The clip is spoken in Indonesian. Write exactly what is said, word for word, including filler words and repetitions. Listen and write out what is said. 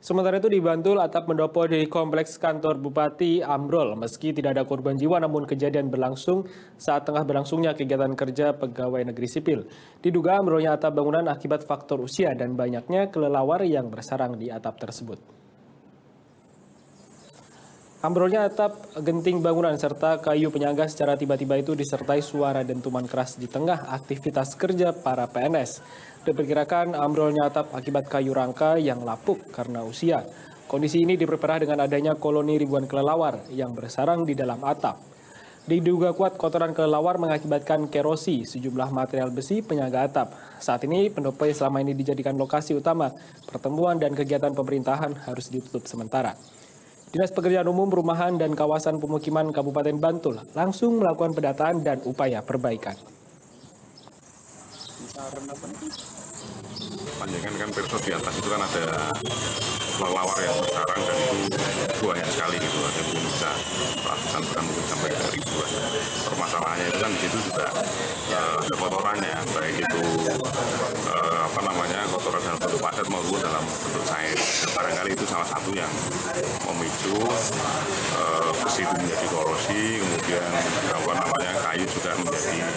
Sementara itu di Bantul, atap pendopo di kompleks kantor Bupati ambrol. Meski tidak ada korban jiwa, namun kejadian berlangsung saat tengah berlangsungnya kegiatan kerja pegawai negeri sipil. Diduga ambrolnya atap bangunan akibat faktor usia dan banyaknya kelelawar yang bersarang di atap tersebut. Ambrolnya atap, genting bangunan, serta kayu penyangga secara tiba-tiba itu disertai suara dentuman keras di tengah aktivitas kerja para P N S. Diperkirakan ambrolnya atap akibat kayu rangka yang lapuk karena usia. Kondisi ini diperparah dengan adanya koloni ribuan kelelawar yang bersarang di dalam atap. Diduga kuat kotoran kelelawar mengakibatkan kerosi sejumlah material besi penyangga atap. Saat ini pendopo yang selama ini dijadikan lokasi utama pertemuan dan kegiatan pemerintahan harus ditutup sementara. Dinas Pekerjaan Umum, Perumahan, dan Kawasan Pemukiman Kabupaten Bantul langsung melakukan pendataan dan upaya perbaikan. Panjangan kan perso di atas itu kan ada kelelawar yang bersarang dan itu banyak sekali gitu, ada mungkin bisa ratusan bahkan mungkin sampai ribuan. Permasalahannya itu kan di situ juga uh, ada kotorannya, baik itu uh, apa namanya kotoran dalam bentuk padat maupun dalam bentuk cair. Barangkali itu salah satu yang memicu uh, besi itu menjadi korosi, kemudian apa namanya kayu juga menjadi